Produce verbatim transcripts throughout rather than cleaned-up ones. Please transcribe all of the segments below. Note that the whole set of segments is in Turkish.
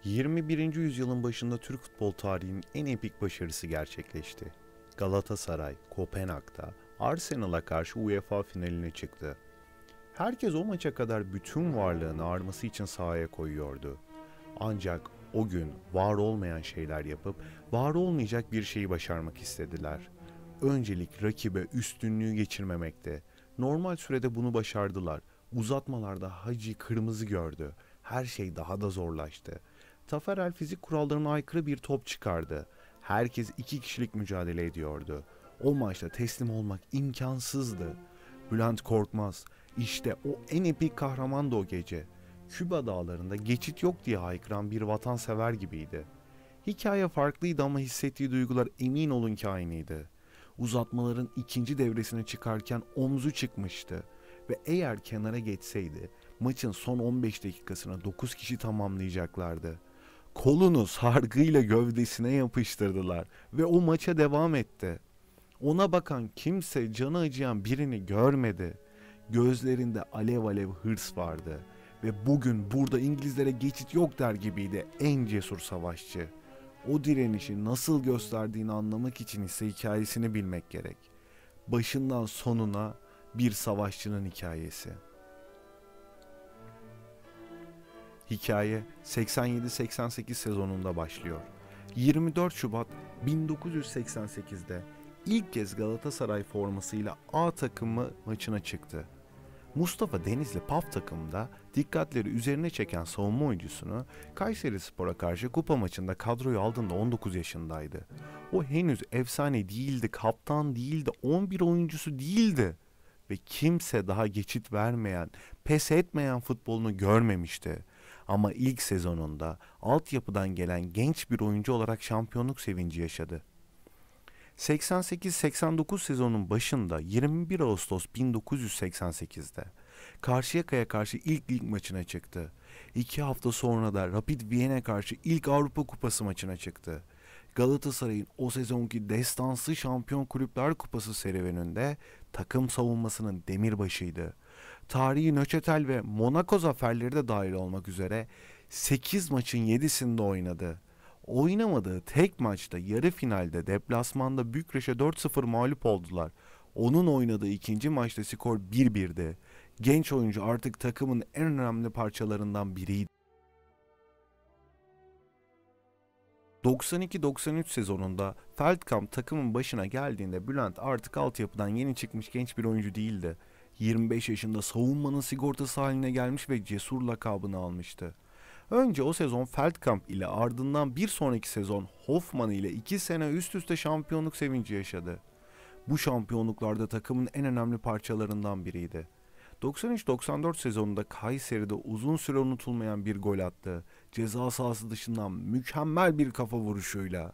yirmi birinci yüzyılın başında Türk futbol tarihinin en epik başarısı gerçekleşti. Galatasaray, Kopenhag'da Arsenal'a karşı UEFA finaline çıktı. Herkes o maça kadar bütün varlığını arması için sahaya koyuyordu. Ancak o gün var olmayan şeyler yapıp var olmayacak bir şeyi başarmak istediler. Öncelik rakibe üstünlüğü geçirmemekte. Normal sürede bunu başardılar. Uzatmalarda Hacı kırmızı gördü. Her şey daha da zorlaştı. Taferel fizik kurallarına aykırı bir top çıkardı. Herkes iki kişilik mücadele ediyordu. O maçta teslim olmak imkansızdı. Bülent Korkmaz, işte o en epik kahraman da o gece. Küba dağlarında geçit yok diye haykıran bir vatansever gibiydi. Hikaye farklıydı ama hissettiği duygular emin olun ki aynıydı. Uzatmaların ikinci devresine çıkarken omzu çıkmıştı ve eğer kenara geçseydi maçın son on beş dakikasına dokuz kişi tamamlayacaklardı. Kolunu sargıyla gövdesine yapıştırdılar ve o maça devam etti. Ona bakan kimse canı acıyan birini görmedi. Gözlerinde alev alev hırs vardı ve bugün burada İngilizlere geçit yok der gibiydi en cesur savaşçı. O direnişi nasıl gösterdiğini anlamak için ise hikayesini bilmek gerek. Başından sonuna bir savaşçının hikayesi. Hikaye seksen yedi seksen sekiz sezonunda başlıyor. yirmi dört Şubat bin dokuz yüz seksen sekizde ilk kez Galatasaray formasıyla A takımı maçına çıktı. Mustafa Denizli P A F takımında dikkatleri üzerine çeken savunma oyuncusunu Kayserispor'a karşı kupa maçında kadroya aldığında on dokuz yaşındaydı. O henüz efsane değildi, kaptan değildi, on bir oyuncusu değildi ve kimse daha geçit vermeyen, pes etmeyen futbolunu görmemişti. Ama ilk sezonunda altyapıdan gelen genç bir oyuncu olarak şampiyonluk sevinci yaşadı. seksen sekiz seksen dokuz sezonun başında yirmi bir Ağustos bin dokuz yüz seksen sekizde Karşıyaka'ya karşı ilk lig maçına çıktı. İki hafta sonra da Rapid Viyen'e karşı ilk Avrupa Kupası maçına çıktı. Galatasaray'ın o sezonki destansı Şampiyon Kulüpler Kupası serüveninde takım savunmasının demirbaşıydı. Tarihi Nöçetel ve Monaco zaferleri de dahil olmak üzere sekiz maçın yedisinde oynadı. Oynamadığı tek maçta yarı finalde deplasmanda Bükreş'e dört sıfır mağlup oldular. Onun oynadığı ikinci maçta skor bir birdi. Genç oyuncu artık takımın en önemli parçalarından biriydi. doksan iki doksan üç sezonunda Feldkamp takımın başına geldiğinde Bülent artık altyapıdan yeni çıkmış genç bir oyuncu değildi. yirmi beş yaşında savunmanın sigortası haline gelmiş ve cesur lakabını almıştı. Önce o sezon Feldkamp ile ardından bir sonraki sezon Hoffmann ile iki sene üst üste şampiyonluk sevinci yaşadı. Bu şampiyonluklarda takımın en önemli parçalarından biriydi. doksan üç doksan dört sezonunda Kayseri'de uzun süre unutulmayan bir gol attı. Ceza sahası dışından mükemmel bir kafa vuruşuyla.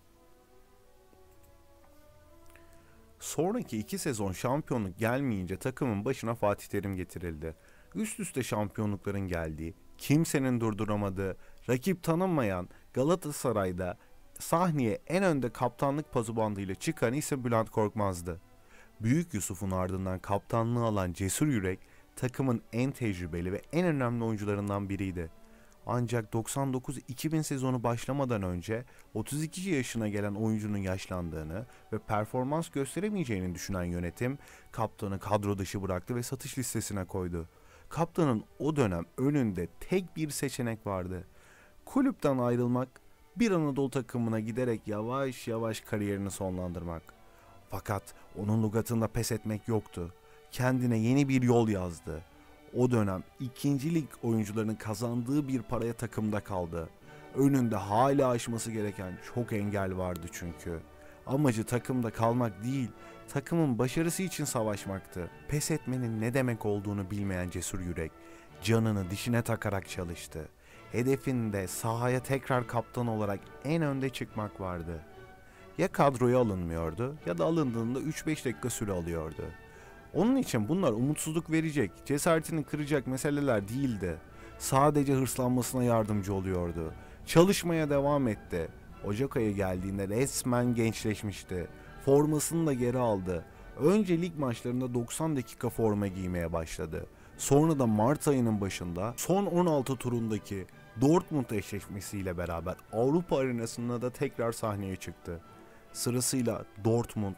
Sonraki iki sezon şampiyonluk gelmeyince takımın başına Fatih Terim getirildi. Üst üste şampiyonlukların geldiği, kimsenin durduramadığı, rakip tanınmayan Galatasaray'da sahneye en önde kaptanlık pazubandıyla çıkan ise Bülent Korkmaz'dı. Büyük Yusuf'un ardından kaptanlığı alan cesur yürek takımın en tecrübeli ve en önemli oyuncularından biriydi. Ancak doksan dokuz iki bin sezonu başlamadan önce otuz iki yaşına gelen oyuncunun yaşlandığını ve performans gösteremeyeceğini düşünen yönetim kaptanı kadro dışı bıraktı ve satış listesine koydu. Kaptanın o dönem önünde tek bir seçenek vardı. Kulüpten ayrılmak, bir Anadolu takımına giderek yavaş yavaş kariyerini sonlandırmak. Fakat onun lügatında pes etmek yoktu. Kendine yeni bir yol yazdı. O dönem ikinci lig oyuncularının kazandığı bir paraya takımda kaldı. Önünde hala aşması gereken çok engel vardı çünkü. Amacı takımda kalmak değil, takımın başarısı için savaşmaktı. Pes etmenin ne demek olduğunu bilmeyen cesur yürek, canını dişine takarak çalıştı. Hedefinde sahaya tekrar kaptan olarak en önde çıkmak vardı. Ya kadroya alınmıyordu ya da alındığında üç beş dakika süre alıyordu. Onun için bunlar umutsuzluk verecek, cesaretini kıracak meseleler değildi. Sadece hırslanmasına yardımcı oluyordu. Çalışmaya devam etti. Ocak ayı geldiğinde resmen gençleşmişti. Formasını da geri aldı. Önce lig maçlarında doksan dakika forma giymeye başladı. Sonra da Mart ayının başında son on altı turundaki Dortmund eşleşmesiyle beraber Avrupa arenasında da tekrar sahneye çıktı. Sırasıyla Dortmund,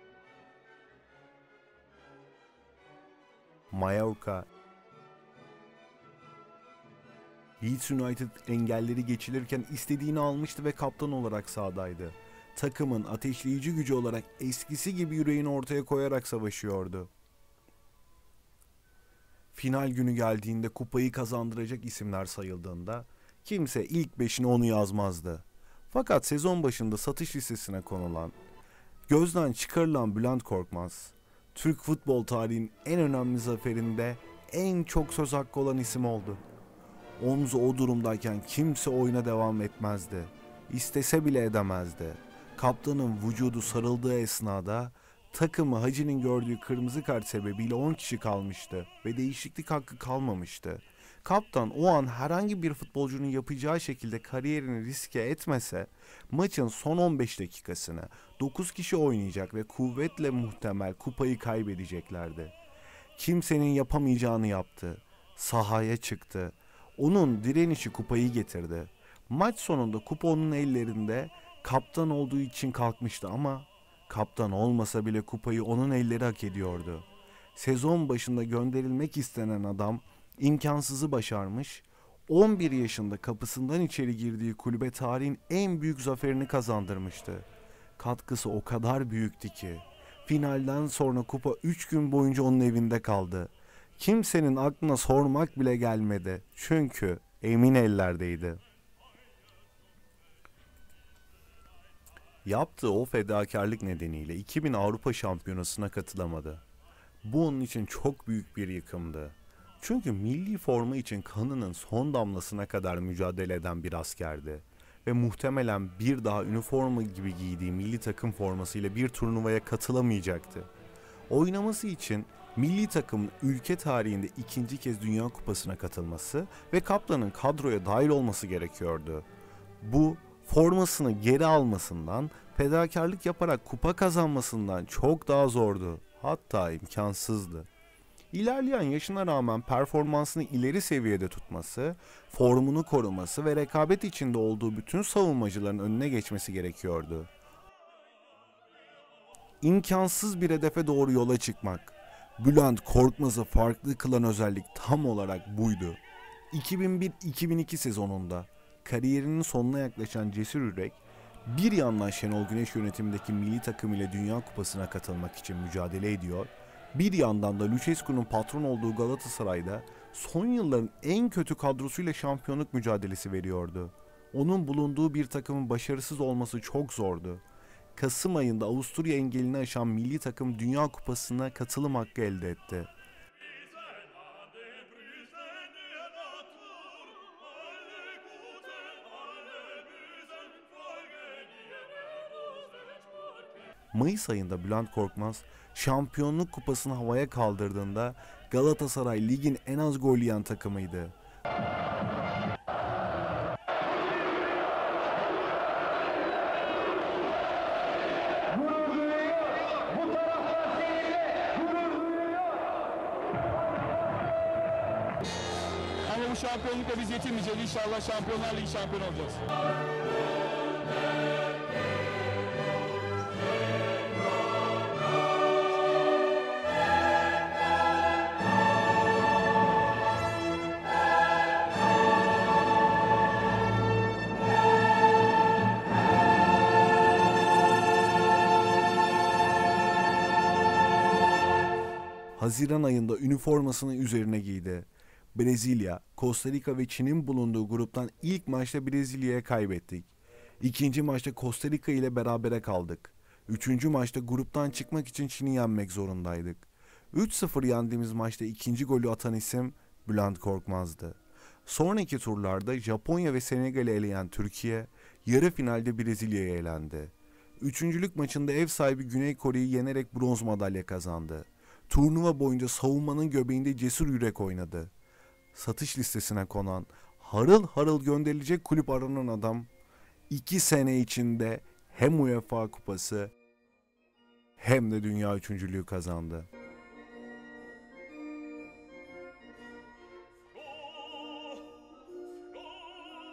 Mallorca, Leeds United engelleri geçilirken istediğini almıştı ve kaptan olarak sahadaydı. Takımın ateşleyici gücü olarak eskisi gibi yüreğini ortaya koyarak savaşıyordu. Final günü geldiğinde kupayı kazandıracak isimler sayıldığında kimse ilk beşine onu yazmazdı. Fakat sezon başında satış listesine konulan, gözden çıkarılan Bülent Korkmaz, Türk futbol tarihinin en önemli zaferinde en çok söz hakkı olan isim oldu. Omzu o durumdayken kimse oyuna devam etmezdi. İstese bile edemezdi. Kaptanın vücudu sarıldığı esnada takımı Hacı'nın gördüğü kırmızı kart sebebiyle on kişi kalmıştı ve değişiklik hakkı kalmamıştı. Kaptan o an herhangi bir futbolcunun yapacağı şekilde kariyerini riske etmese maçın son on beş dakikasını dokuz kişi oynayacak ve kuvvetle muhtemel kupayı kaybedeceklerdi. Kimsenin yapamayacağını yaptı. Sahaya çıktı. Onun direnişi kupayı getirdi. Maç sonunda kupa onun ellerinde, kaptan olduğu için kalkmıştı ama kaptan olmasa bile kupayı onun elleri hak ediyordu. Sezon başında gönderilmek istenen adam imkansızı başarmış, on bir yaşında kapısından içeri girdiği kulübe tarihin en büyük zaferini kazandırmıştı. Katkısı o kadar büyüktü ki finalden sonra kupa üç gün boyunca onun evinde kaldı. Kimsenin aklına sormak bile gelmedi. Çünkü emin ellerdeydi. Yaptığı o fedakarlık nedeniyle iki bin Avrupa Şampiyonası'na katılamadı. Bu onun için çok büyük bir yıkımdı. Çünkü milli forma için kanının son damlasına kadar mücadele eden bir askerdi. Ve muhtemelen bir daha üniforma gibi giydiği milli takım formasıyla bir turnuvaya katılamayacaktı. Oynaması için milli takımın ülke tarihinde ikinci kez Dünya Kupası'na katılması ve kaptanın kadroya dahil olması gerekiyordu. Bu, formasını geri almasından, fedakarlık yaparak kupa kazanmasından çok daha zordu. Hatta imkansızdı. İlerleyen yaşına rağmen performansını ileri seviyede tutması, formunu koruması ve rekabet içinde olduğu bütün savunmacıların önüne geçmesi gerekiyordu. İmkansız bir hedefe doğru yola çıkmak. Bülent Korkmaz'ı farklı kılan özellik tam olarak buydu. iki bin bir iki bin iki sezonunda kariyerinin sonuna yaklaşan Cesur Yürek, bir yandan Şenol Güneş yönetimindeki milli takım ile Dünya Kupası'na katılmak için mücadele ediyor, bir yandan da Lucescu'nun patron olduğu Galatasaray'da son yılların en kötü kadrosuyla şampiyonluk mücadelesi veriyordu. Onun bulunduğu bir takımın başarısız olması çok zordu. Kasım ayında Avusturya engelini aşan milli takım Dünya Kupası'na katılım hakkı elde etti. Mayıs ayında Bülent Korkmaz şampiyonluk kupasını havaya kaldırdığında Galatasaray ligin en az gol yiyen takımıydı. Ama bu şampiyonlukla biz yetinmeyeceğiz. İnşallah Şampiyonlar Ligi şampiyonu olacağız. Haziran ayında üniformasını üzerine giydi. Brezilya, Costa Rica ve Çin'in bulunduğu gruptan ilk maçta Brezilya'ya kaybettik. İkinci maçta Costa Rica ile berabere kaldık. Üçüncü maçta gruptan çıkmak için Çin'i yenmek zorundaydık. üç sıfır yendiğimiz maçta ikinci golü atan isim Bülent Korkmaz'dı. Sonraki turlarda Japonya ve Senegal'i eleyen Türkiye, yarı finalde Brezilya'ya elendi. Üçüncülük maçında ev sahibi Güney Kore'yi yenerek bronz madalya kazandı. Turnuva boyunca savunmanın göbeğinde Cesur Yürek oynadı. Satış listesine konan, harıl harıl gönderilecek kulüp aranan adam, iki sene içinde hem UEFA Kupası hem de Dünya Üçüncülüğü kazandı.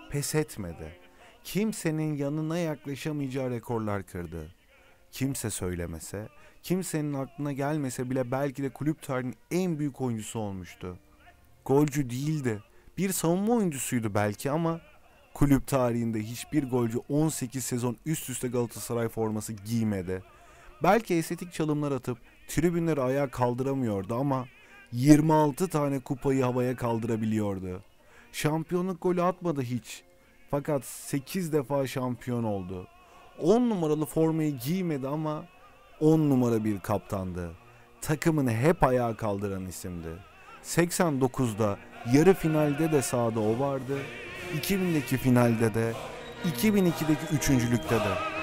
Pes etmedi. Kimsenin yanına yaklaşamayacağı rekorlar kırdı. Kimse söylemese, kimsenin aklına gelmese bile belki de kulüp tarihinin en büyük oyuncusu olmuştu. Golcü değildi. Bir savunma oyuncusuydu belki ama kulüp tarihinde hiçbir golcü on sekiz sezon üst üste Galatasaray forması giymedi. Belki estetik çalımlar atıp tribünleri ayağa kaldıramıyordu ama yirmi altı tane kupayı havaya kaldırabiliyordu. Şampiyonluk golü atmadı hiç. Fakat sekiz defa şampiyon oldu. on numaralı formayı giymedi ama on numara bir kaptandı. Takımını hep ayağa kaldıran isimdi. seksen dokuzda yarı finalde de sahada o vardı. iki bindeki finalde de, iki bin ikideki üçüncülükte de.